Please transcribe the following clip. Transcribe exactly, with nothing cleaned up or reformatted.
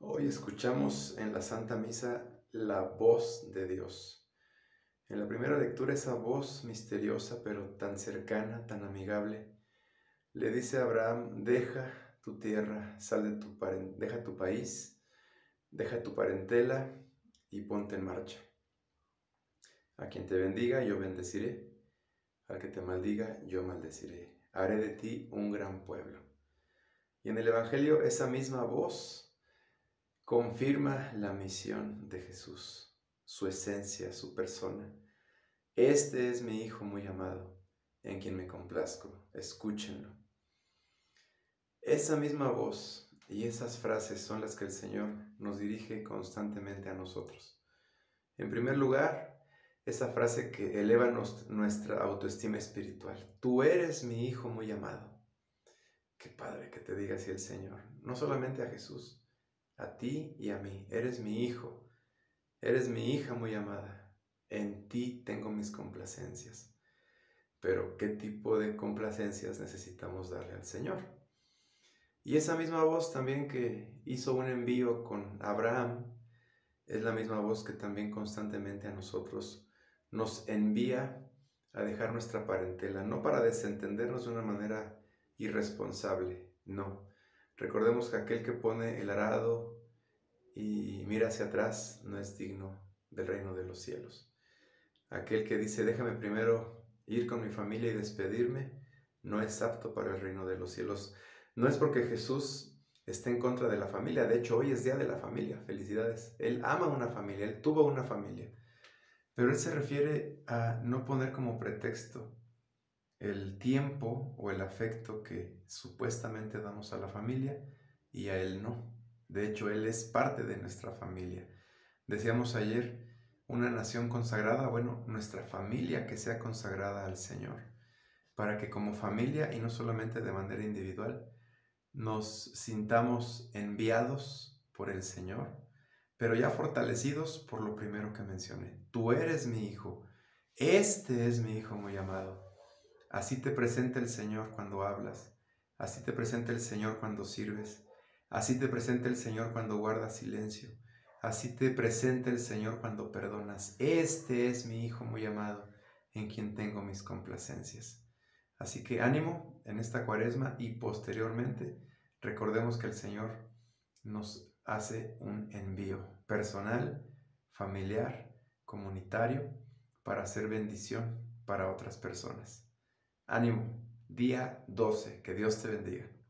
Hoy escuchamos en la Santa Misa la voz de Dios. En la primera lectura, esa voz misteriosa, pero tan cercana, tan amigable, le dice a Abraham: deja tu tierra, sal de tu paren- deja tu país, deja tu parentela y ponte en marcha. A quien te bendiga, yo bendeciré; al que te maldiga, yo maldeciré. Haré de ti un gran pueblo. Y en el Evangelio, esa misma voz confirma la misión de Jesús, su esencia, su persona. Este es mi Hijo muy amado, en quien me complazco, escúchenlo. Esa misma voz y esas frases son las que el Señor nos dirige constantemente a nosotros. En primer lugar, esa frase que eleva nos, nuestra autoestima espiritual. Tú eres mi Hijo muy amado. Qué padre que te diga así el Señor, no solamente a Jesús, a ti y a mí. Eres mi Hijo. Eres mi hija muy amada, en ti tengo mis complacencias. Pero ¿qué tipo de complacencias necesitamos darle al Señor? Y esa misma voz también que hizo un envío con Abraham, es la misma voz que también constantemente a nosotros nos envía a dejar nuestra parentela, no para desentendernos de una manera irresponsable, no. Recordemos que aquel que pone el arado y mira hacia atrás no es digno del reino de los cielos. Aquel que dice: déjame primero ir con mi familia y despedirme, no es apto para el reino de los cielos. No es porque Jesús esté en contra de la familia. De hecho, hoy es día de la familia. Felicidades. Él ama una familia, él tuvo una familia. Pero él se refiere a no poner como pretexto el tiempo o el afecto que supuestamente damos a la familia y a él no. De hecho, él es parte de nuestra familia. Decíamos ayer, una nación consagrada, bueno, nuestra familia que sea consagrada al Señor, para que como familia, y no solamente de manera individual, nos sintamos enviados por el Señor, pero ya fortalecidos por lo primero que mencioné. Tú eres mi Hijo, este es mi Hijo muy amado. Así te presenta el Señor cuando hablas, así te presenta el Señor cuando sirves, así te presenta el Señor cuando guardas silencio, así te presenta el Señor cuando perdonas. Este es mi Hijo muy amado, en quien tengo mis complacencias. Así que ánimo en esta Cuaresma y posteriormente recordemos que el Señor nos hace un envío personal, familiar, comunitario, para hacer bendición para otras personas. Ánimo, día doce, que Dios te bendiga.